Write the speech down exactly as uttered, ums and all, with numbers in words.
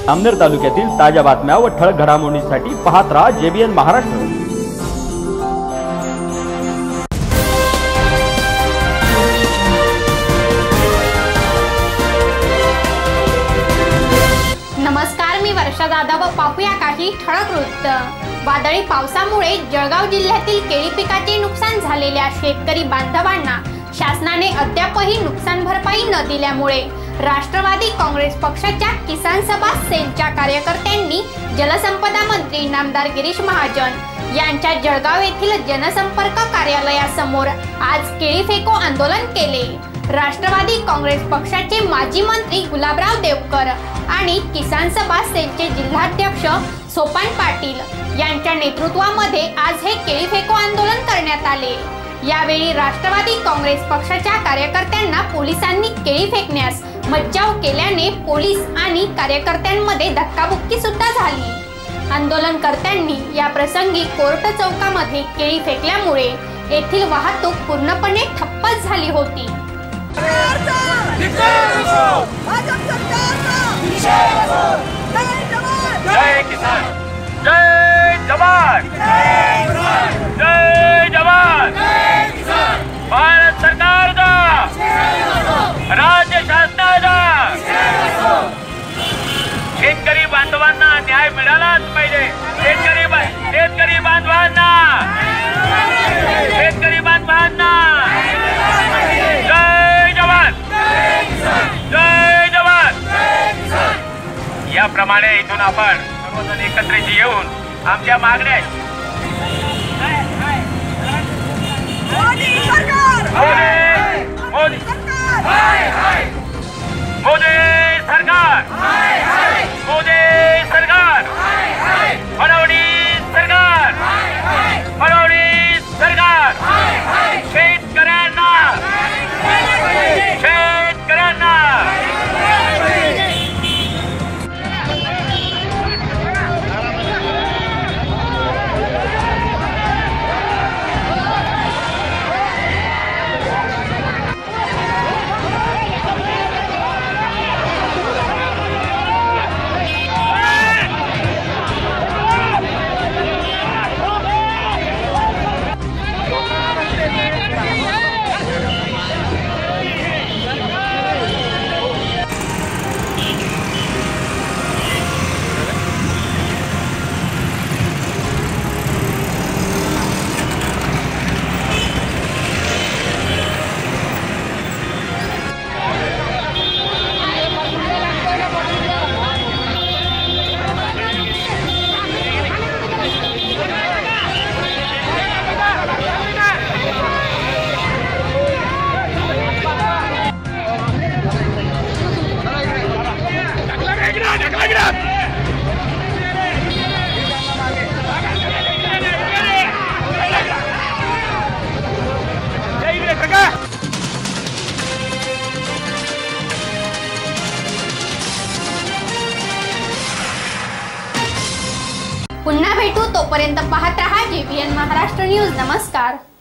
अमनेर तालुक्यातील ताज्या बातम्या व ठळक घडामोडींसाठी पाहत रहा जेबीएन महाराष्ट्र। नमस्कार, मी वर्षा दादा व पाहूया काही ठळक वृत्त। वादळी पावसामुळे जळगाव जिल्ह्यातील केळी पिकाचे नुकसान झालेल्या शेतकरी बांधवांना शासनाने अद्यापही नुकसान भरपाई न दिल्यामुळे राष्ट्रवादी काँग्रेस पक्षाच्या किसान सभा सेलच्या कार्यकर्त्यांनी जलसंपदा मंत्री नामदार गिरीश महाजन यांच्या जळगाव येथील जनसंपर्क कार्यालयासमोर आज केळी फेको आंदोलन केले। राष्ट्रवादी काँग्रेस पक्षाचे माजी मंत्री गुलाबराव देवकर आणि किसान सभा सेलचे जिल्हाध्यक्ष सोपान पाटील यांच्या नेतृत्वामध्ये आज हे केळी फेको आंदोलन करण्यात आले। यावेळी राष्ट्रवादी काँग्रेस पक्षाच्या कार्यकर्त्यांना पोलिसांनी केळी फेकण्यास मज्जाव केल्याने पोलीस आणि कार्यकर्त्यांमध्ये धक्काबुक्की सुद्धा झाली। आंदोलनकर्त्यांनी या प्रसंगी कोर्ट चौकामध्ये केळी फेकल्यामुळे येथील वाहतूक पूर्णपणे ठप्पच झाली होती। जय किसान, जय जवान, जय जवान, भारत सरकारचा, राज्य शासनाचा शेतकरी बांधवांना न्याय मिळालाच पाहिजे। शेतकरी शेतकरी बांधवांना शेतकरी बांधवांना जय जवान, जय जवान। याप्रमाणे इथून आपण सर्वजण एकत्रित येऊन आमच्या मागण्या मोदी सरकार, मोदी सरकार, मोदी सरकार, मोदी सरकार, फडणवीस सरकार, फडणवीस सरकार, शेतकऱ्यांना शेतकऱ्यांना पुन्हा भेटू, तोपर्यंत पाहत रहा जेबीएन महाराष्ट्र न्यूज। नमस्कार।